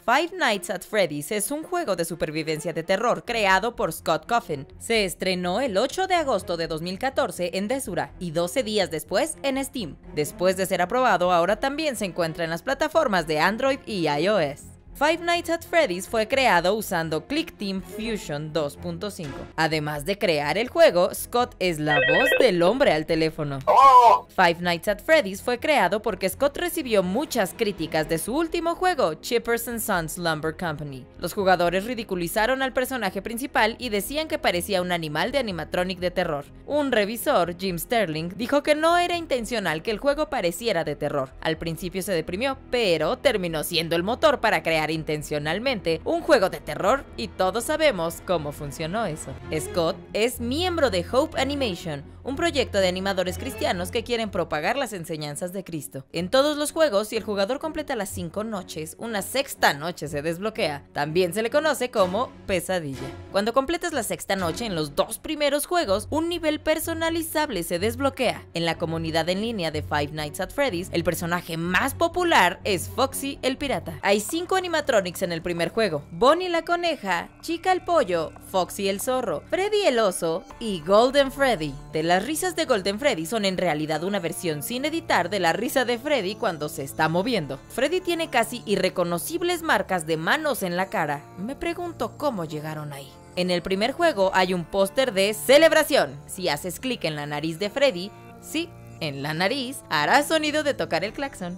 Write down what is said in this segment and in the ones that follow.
Five Nights at Freddy's es un juego de supervivencia de terror creado por Scott Cawthon. Se estrenó el 8 de agosto de 2014 en Desura y 12 días después en Steam. Después de ser aprobado, ahora también se encuentra en las plataformas de Android y iOS. Five Nights at Freddy's fue creado usando ClickTeam Fusion 2.5. Además de crear el juego, Scott es la voz del hombre al teléfono. Five Nights at Freddy's fue creado porque Scott recibió muchas críticas de su último juego, Chippers & Sons Lumber Company. Los jugadores ridiculizaron al personaje principal y decían que parecía un animal de animatronic de terror. Un revisor, Jim Sterling, dijo que no era intencional que el juego pareciera de terror. Al principio se deprimió, pero terminó siendo el motor para crear intencionalmente un juego de terror y todos sabemos cómo funcionó eso. Scott es miembro de Hope Animation, un proyecto de animadores cristianos que quieren propagar las enseñanzas de Cristo. En todos los juegos, si el jugador completa las 5 noches, una sexta noche se desbloquea. También se le conoce como pesadilla. Cuando completas la sexta noche en los 2 primeros juegos, un nivel personalizable se desbloquea. En la comunidad en línea de Five Nights at Freddy's, el personaje más popular es Foxy el pirata. Hay 5 animatronics en el primer juego: Bonnie la coneja, Chica el pollo, Foxy el zorro, Freddy el oso y Golden Freddy. Las risas de Golden Freddy son en realidad una versión sin editar de la risa de Freddy cuando se está moviendo. Freddy tiene casi irreconocibles marcas de manos en la cara. Me pregunto cómo llegaron ahí. En el primer juego hay un póster de celebración. Si haces clic en la nariz de Freddy, sí, en la nariz, hará sonido de tocar el claxon.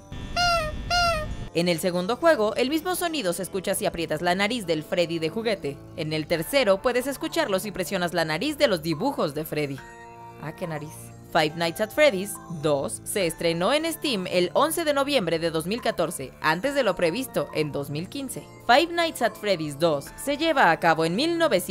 En el segundo juego, el mismo sonido se escucha si aprietas la nariz del Freddy de juguete. En el tercero, puedes escucharlo si presionas la nariz de los dibujos de Freddy. Ah, qué nariz. Five Nights at Freddy's 2 se estrenó en Steam el 11 de noviembre de 2014, antes de lo previsto en 2015. Five Nights at Freddy's 2 se lleva a cabo en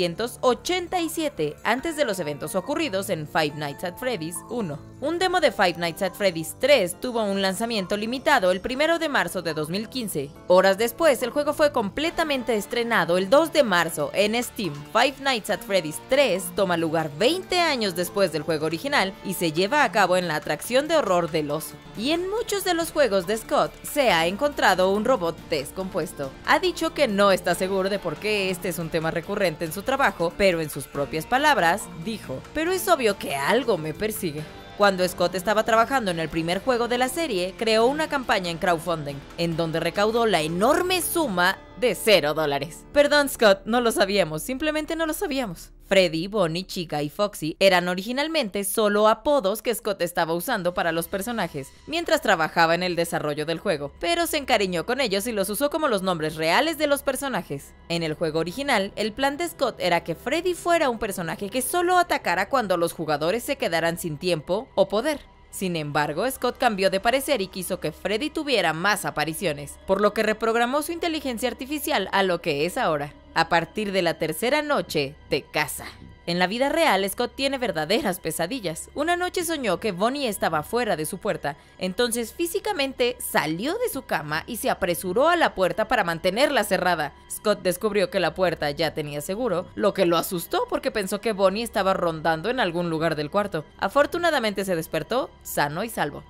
1987, antes de los eventos ocurridos en Five Nights at Freddy's 1. Un demo de Five Nights at Freddy's 3 tuvo un lanzamiento limitado el 1 de marzo de 2015. Horas después, el juego fue completamente estrenado el 2 de marzo en Steam. Five Nights at Freddy's 3 toma lugar 20 años después del juego original y se lleva a cabo en la atracción de horror del oso. Y en muchos de los juegos de Scott se ha encontrado un robot descompuesto. Ha dicho que no está seguro de por qué este es un tema recurrente en su trabajo, pero en sus propias palabras dijo: "Pero es obvio que algo me persigue". Cuando Scott estaba trabajando en el primer juego de la serie, creó una campaña en crowdfunding, en donde recaudó la enorme suma de $0. Perdón, Scott, no lo sabíamos, simplemente no lo sabíamos. Freddy, Bonnie, Chica y Foxy eran originalmente solo apodos que Scott estaba usando para los personajes, mientras trabajaba en el desarrollo del juego, pero se encariñó con ellos y los usó como los nombres reales de los personajes. En el juego original, el plan de Scott era que Freddy fuera un personaje que solo atacara cuando los jugadores se quedaran sin tiempo o poder. Sin embargo, Scott cambió de parecer y quiso que Freddy tuviera más apariciones, por lo que reprogramó su inteligencia artificial a lo que es ahora. A partir de la tercera noche, te caza. En la vida real, Scott tiene verdaderas pesadillas. Una noche soñó que Bonnie estaba fuera de su puerta, entonces físicamente salió de su cama y se apresuró a la puerta para mantenerla cerrada. Scott descubrió que la puerta ya tenía seguro, lo que lo asustó porque pensó que Bonnie estaba rondando en algún lugar del cuarto. Afortunadamente se despertó sano y salvo.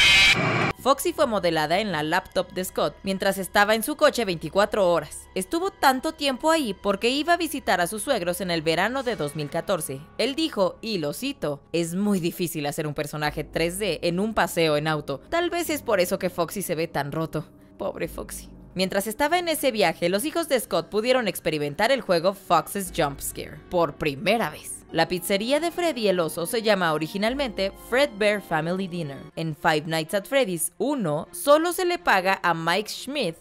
Foxy fue modelada en la laptop de Scott mientras estaba en su coche 24 horas. Estuvo tanto tiempo ahí porque iba a visitar a sus suegros en el verano de 2014. Él dijo, y lo cito: "Es muy difícil hacer un personaje 3D en un paseo en auto. Tal vez es por eso que Foxy se ve tan roto". Pobre Foxy. Mientras estaba en ese viaje, los hijos de Scott pudieron experimentar el juego Fox's Jump Scare por primera vez. La pizzería de Freddy el oso se llama originalmente Fredbear Family Dinner. En Five Nights at Freddy's 1 solo se le paga a Mike Schmidt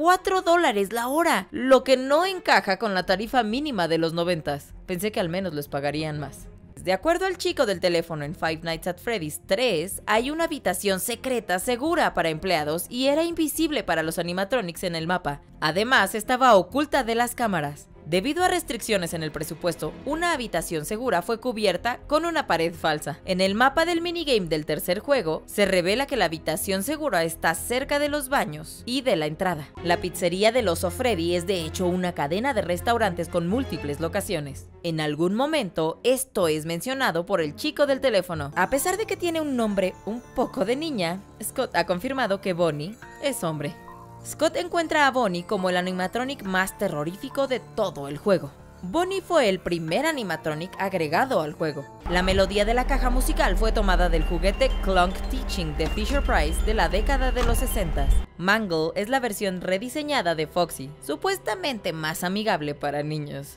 $4 la hora, lo que no encaja con la tarifa mínima de los 90s. Pensé que al menos les pagarían más. De acuerdo al chico del teléfono en Five Nights at Freddy's 3, hay una habitación secreta segura para empleados y era invisible para los animatronics en el mapa. Además, estaba oculta de las cámaras. Debido a restricciones en el presupuesto, una habitación segura fue cubierta con una pared falsa. En el mapa del minigame del tercer juego, se revela que la habitación segura está cerca de los baños y de la entrada. La pizzería del oso Freddy es de hecho una cadena de restaurantes con múltiples locaciones. En algún momento, esto es mencionado por el chico del teléfono. A pesar de que tiene un nombre un poco de niña, Scott ha confirmado que Bonnie es hombre. Scott encuentra a Bonnie como el animatronic más terrorífico de todo el juego. Bonnie fue el primer animatronic agregado al juego. La melodía de la caja musical fue tomada del juguete Clunk Teaching de Fisher-Price de la década de los 60. Mangle es la versión rediseñada de Foxy, supuestamente más amigable para niños.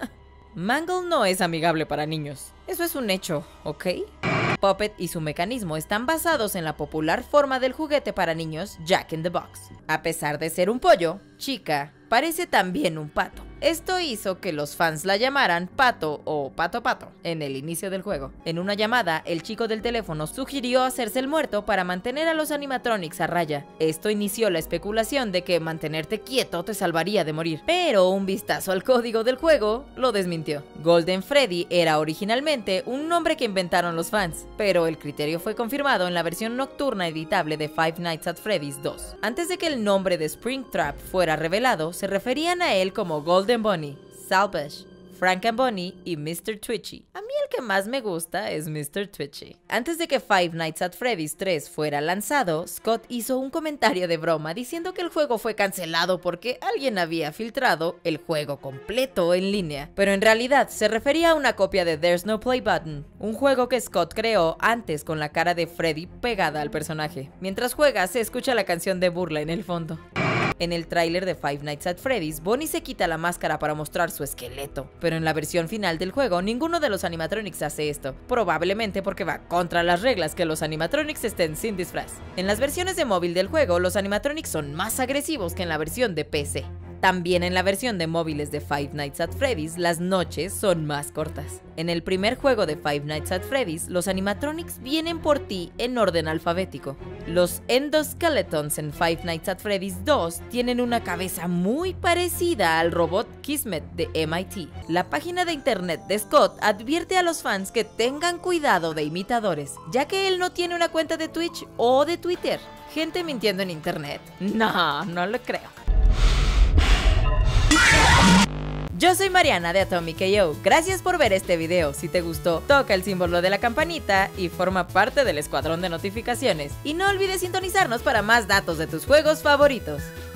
Mangle no es amigable para niños, eso es un hecho, ¿ok? Puppet y su mecanismo están basados en la popular forma del juguete para niños Jack in the Box. A pesar de ser un pollo, Chica parece también un pato. Esto hizo que los fans la llamaran Pato o Pato Pato en el inicio del juego. En una llamada, el chico del teléfono sugirió hacerse el muerto para mantener a los animatronics a raya. Esto inició la especulación de que mantenerte quieto te salvaría de morir, pero un vistazo al código del juego lo desmintió. Golden Freddy era originalmente un nombre que inventaron los fans, pero el criterio fue confirmado en la versión nocturna editable de Five Nights at Freddy's 2. Antes de que el nombre de Springtrap fuera revelado, se referían a él como Golden Bunny, Salvage, Frank and Bunny y Mr. Twitchy. A mí el que más me gusta es Mr. Twitchy. Antes de que Five Nights at Freddy's 3 fuera lanzado, Scott hizo un comentario de broma diciendo que el juego fue cancelado porque alguien había filtrado el juego completo en línea. Pero en realidad se refería a una copia de There's No Play Button, un juego que Scott creó antes con la cara de Freddy pegada al personaje. Mientras juega se escucha la canción de burla en el fondo. En el tráiler de Five Nights at Freddy's, Bonnie se quita la máscara para mostrar su esqueleto, pero en la versión final del juego ninguno de los animatronics hace esto, probablemente porque va contra las reglas que los animatronics estén sin disfraz. En las versiones de móvil del juego, los animatronics son más agresivos que en la versión de PC. También en la versión de móviles de Five Nights at Freddy's, las noches son más cortas. En el primer juego de Five Nights at Freddy's, los animatronics vienen por ti en orden alfabético. Los endoskeletons en Five Nights at Freddy's 2 tienen una cabeza muy parecida al robot Kismet de MIT. La página de internet de Scott advierte a los fans que tengan cuidado de imitadores, ya que él no tiene una cuenta de Twitch o de Twitter. ¿Gente mintiendo en internet? No, no lo creo. Yo soy Mariana de Atomic.io, gracias por ver este video. Si te gustó, toca el símbolo de la campanita y forma parte del escuadrón de notificaciones. Y no olvides sintonizarnos para más datos de tus juegos favoritos.